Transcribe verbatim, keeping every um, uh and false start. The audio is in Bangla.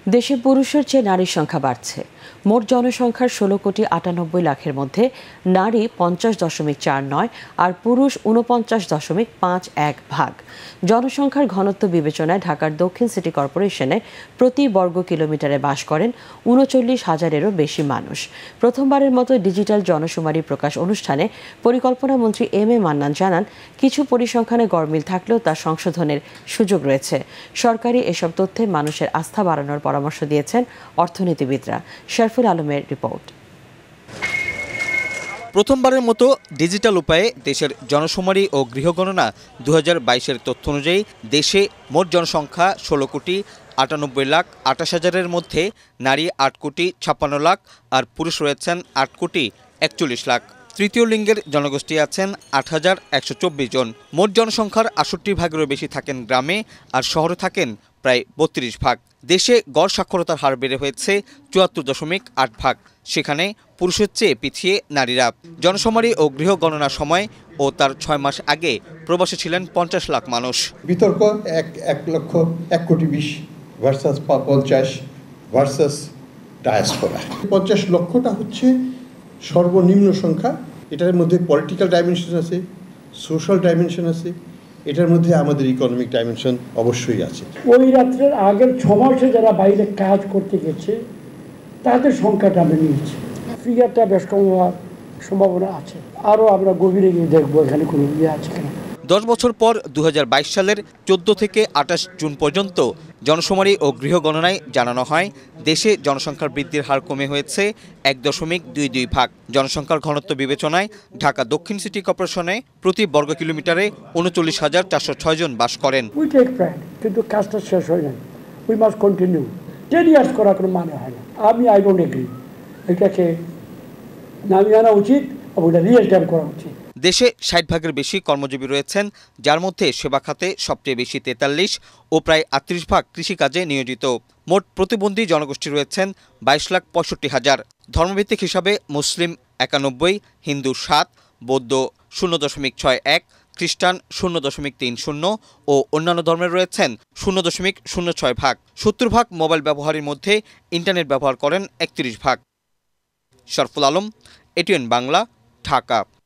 দেশে পুরুষের চেয়ে নারীর সংখ্যা বাড়ছে। মোট জনসংখ্যার ষোলো কোটি আটানব্বই লাখের মধ্যে নারী পঞ্চাশ দশমিক চার নয় আর পুরুষ উনপঞ্চাশ দশমিক পাঁচ এক ভাগ। জনসংখ্যার ঘনত্ব বিবেচনায় ঢাকার দক্ষিণ সিটি কর্পোরেশনে প্রতি বর্গ কিলোমিটারে বাস করেন উনচল্লিশ হাজারেরও বেশি মানুষ। প্রথমবারের মতো ডিজিটাল জনশুমারি প্রকাশ অনুষ্ঠানে পরিকল্পনা মন্ত্রী এম এ মান্নান জানান, কিছু পরিসংখ্যানে গরমিল থাকলেও তা সংশোধনের সুযোগ রয়েছে। সরকারি এসব তথ্যে মানুষের আস্থা বাড়ানোর পরামর্শ দিয়েছেন অর্থনীতিবিদরা। শরফুল আলমের রিপোর্ট। প্রথমবারের মতো ডিজিটাল উপায়ে দেশের জনশুমারি ও গৃহগণনা দু হাজার বাইশের তথ্য অনুযায়ী দেশে মোট জনসংখ্যা ষোলো কোটি আটানব্বই লাখ আটাশ হাজারের মধ্যে নারী আট কোটি ছাপ্পান্ন লাখ আর পুরুষ রয়েছেন আট কোটি একচল্লিশ লাখ। তৃতীয় লিঙ্গের জনগোষ্ঠী আছেন আট হাজার একশো চব্বিশ জন। মোট জনসংখ্যার আটষট্টি ভাগেরও বেশি থাকেন গ্রামে আর শহরে থাকেন প্রায় বত্রিশ ভাগ। দেশে গড় সাক্ষরতার হার বেড়ে হয়েছে চুয়াত্তর দশমিক আট ভাগ। সেখানে পুরুষের চেয়ে পিছিয়ে নারীরা। জনশুমারি ও গৃহ গণনার সময় ও তার ছয় মাস আগে প্রবাসী ছিলেন পঞ্চাশ লাখ মানুষ। বিতর্ক এক এক লক্ষ এক কোটি বিশ ভার্সাস পঞ্চাশ ভার্সাস ডায়াসপোরা। পঞ্চাশ লক্ষটা হচ্ছে সর্বনিম্ন সংখ্যা। এটার মধ্যে পলিটিক্যাল ডাইমেনশন আছে, সোশ্যাল ডাইমেনশন আছে, এটার মধ্যে আমাদের ইকোনমিক ডাইমেনশন অবশ্যই আছে। ওই রাত্রের আগের ছ মাসে যারা বাইরে কাজ করতে গেছে তাদের সংখ্যাটা আমরা নিয়েছি। ফিগারটা বেশ কম হওয়ার সম্ভাবনা আছে। আরও আমরা গভীরে গিয়ে দেখবো এখানে কোনো ইয়ে আছে কিনা। দশ বছর পর দু হাজার বাইশ সালের চোদ্দ থেকে আঠাশ জুন পর্যন্ত জনশুমারি ও গৃহ গণনায় জানানো হয় দেশে জনসংখ্যার বৃদ্ধির হার কমে হয়েছে এক দশমিক দুই দুই ভাগ। জনসংখ্যার ঘনত্ব বিবেচনায় ঢাকা দক্ষিণ সিটি কর্পোরেশনে প্রতি বর্গ কিলোমিটারে উনচল্লিশ হাজার চারশো ছয় জন বাস করেন। উই টেক প্রাইড, কিন্তু কাজটা শেষ হয় না। We must continue. Ten years করার কোনো মানে হয় না। আমি আই ডোন্ট এগ্রি। এটাকে নামিয়ে আনা উচিত এবং এটা রিয়েল টাইম করা উচিত। দেশে ষাট ভাগের বেশি কর্মজীবী রয়েছেন, যার মধ্যে সেবা খাতে সবচেয়ে বেশি তেতাল্লিশ ও প্রায় আটত্রিশ ভাগ কৃষিকাজে নিয়োজিত। মোট প্রতিবন্ধী জনগোষ্ঠী রয়েছেন বাইশ লাখ পঁয়ষট্টি হাজার। ধর্মভিত্তিক হিসাবে মুসলিম একানব্বই, হিন্দু সাত, বৌদ্ধ শূন্য দশমিক ছয় এক, খ্রিস্টান শূন্য দশমিক তিন শূন্য ও অন্যান্য ধর্মের রয়েছেন শূন্য দশমিক শূন্য ছয় ভাগ। সত্তর ভাগ মোবাইল ব্যবহারের মধ্যে ইন্টারনেট ব্যবহার করেন একত্রিশ ভাগ। শরফুল আলম, এটিএন বাংলা, ঢাকা।